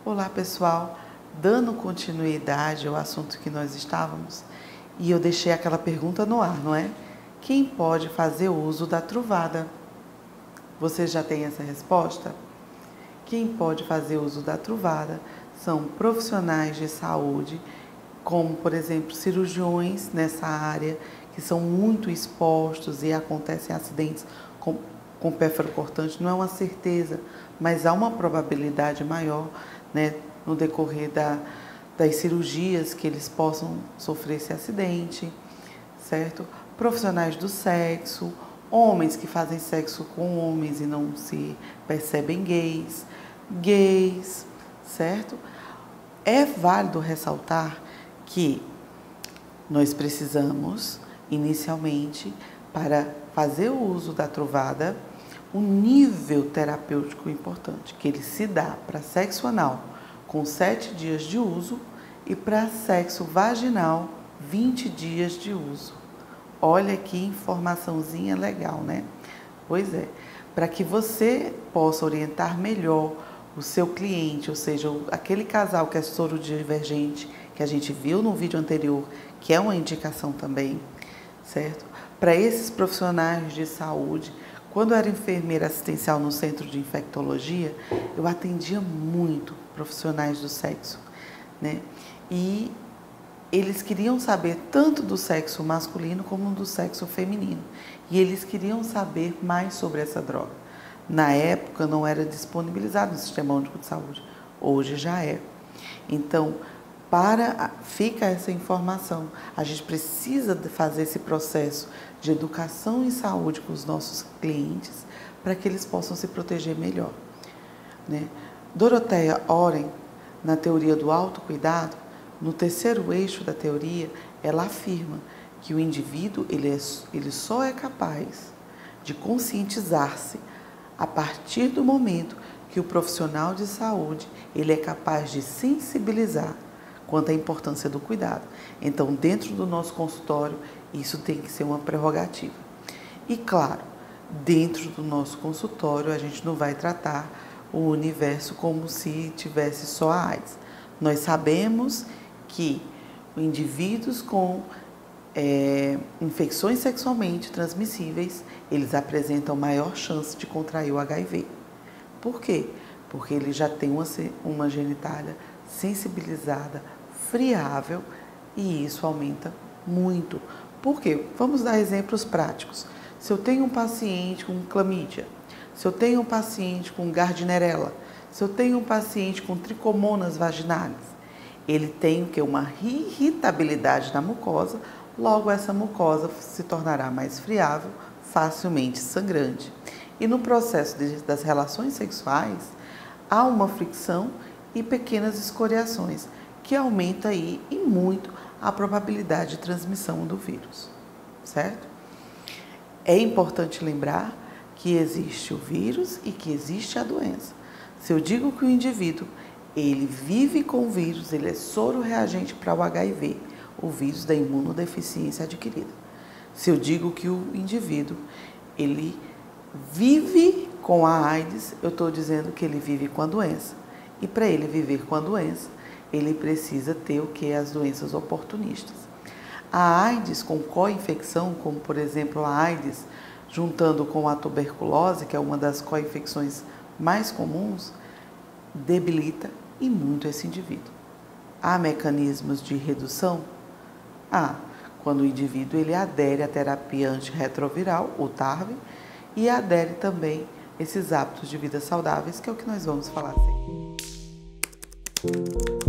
Olá pessoal, dando continuidade ao assunto que nós estávamos, e eu deixei aquela pergunta no ar, não é? Quem pode fazer uso da truvada? Você já tem essa resposta? Quem pode fazer uso da truvada são profissionais de saúde, como por exemplo cirurgiões nessa área, que são muito expostos e acontecem acidentes com pérfuro cortante. Não é uma certeza, mas há uma probabilidade maior, né, no decorrer das cirurgias que eles possam sofrer esse acidente, certo? Profissionais do sexo, homens que fazem sexo com homens e não se percebem gays, certo? É válido ressaltar que nós precisamos, inicialmente, para fazer o uso da truvada, um nível terapêutico importante, que ele se dá para sexo anal com 7 dias de uso e para sexo vaginal 20 dias de uso. Olha que informaçãozinha legal, né? Pois é, para que você possa orientar melhor o seu cliente, ou seja, aquele casal que é sorodivergente, que a gente viu no vídeo anterior, que é uma indicação também, certo? Para esses profissionais de saúde, quando eu era enfermeira assistencial no centro de infectologia, eu atendia muito profissionais do sexo, né? E eles queriam saber tanto do sexo masculino como do sexo feminino. E eles queriam saber mais sobre essa droga. Na época não era disponibilizado no Sistema Único de Saúde, hoje já é. Então, fica essa informação. A gente precisa fazer esse processo de educação em saúde com os nossos clientes para que eles possam se proteger melhor, né? Dorothea Oren, na teoria do autocuidado, no terceiro eixo da teoria, ela afirma que o indivíduo ele só é capaz de conscientizar-se a partir do momento que o profissional de saúde ele é capaz de sensibilizar quanto à importância do cuidado. Então, dentro do nosso consultório, isso tem que ser uma prerrogativa. E claro, dentro do nosso consultório, a gente não vai tratar o universo como se tivesse só a AIDS. Nós sabemos que indivíduos com infecções sexualmente transmissíveis, eles apresentam maior chance de contrair o HIV. Por quê? Porque ele já tem uma genitália sensibilizada, friável, e isso aumenta muito. Por quê? Vamos dar exemplos práticos. Se eu tenho um paciente com clamídia, se eu tenho um paciente com gardnerella, se eu tenho um paciente com tricomonas vaginais, ele tem uma irritabilidade na mucosa, logo essa mucosa se tornará mais friável, facilmente sangrante. E no processo das relações sexuais, há uma fricção e pequenas escoriações, que aumenta aí e muito a probabilidade de transmissão do vírus, certo? É importante lembrar que existe o vírus e que existe a doença. Se eu digo que o indivíduo ele vive com o vírus, ele é soro-reagente para o HIV, o vírus da imunodeficiência adquirida. Se eu digo que o indivíduo ele vive com a AIDS, eu estou dizendo que ele vive com a doença. E para ele viver com a doença, ele precisa ter o que? As doenças oportunistas. A AIDS com co-infecção, como por exemplo a AIDS juntando com a tuberculose, que é uma das co-infecções mais comuns, debilita e muito esse indivíduo. Há mecanismos de redução? Quando o indivíduo ele adere à terapia antirretroviral, o TARV, e adere também esses hábitos de vida saudáveis, que é o que nós vamos falar sempre.